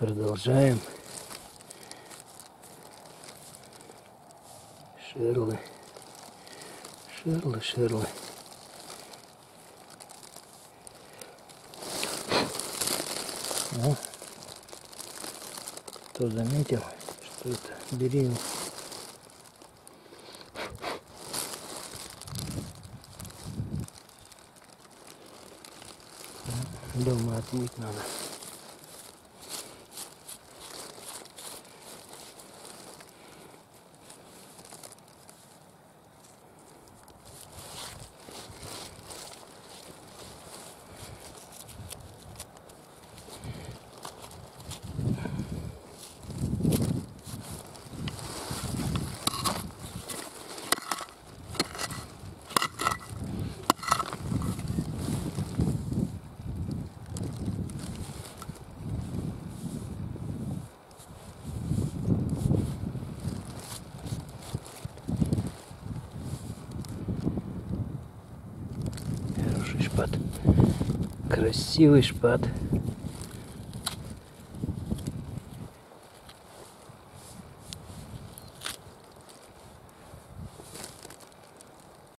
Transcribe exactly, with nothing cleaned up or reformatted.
Продолжаем. Шерлы. Шерлы, шерлы. О, кто заметил, что это берил. Дома отмыть надо. Шпат. Красивый шпат.